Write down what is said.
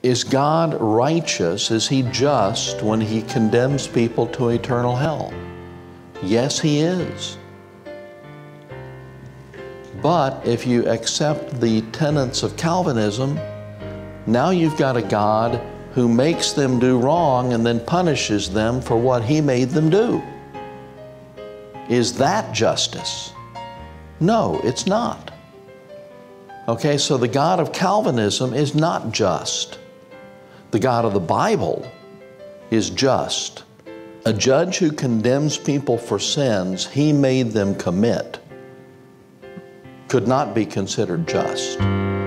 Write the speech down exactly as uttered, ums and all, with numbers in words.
Is God righteous? Is He just when He condemns people to eternal hell? Yes, He is. But if you accept the tenets of Calvinism, now you've got a God who makes them do wrong and then punishes them for what He made them do. Is that justice? No, it's not. Okay, so the God of Calvinism is not just. The God of the Bible is just. A judge who condemns people for sins He made them commit could not be considered just.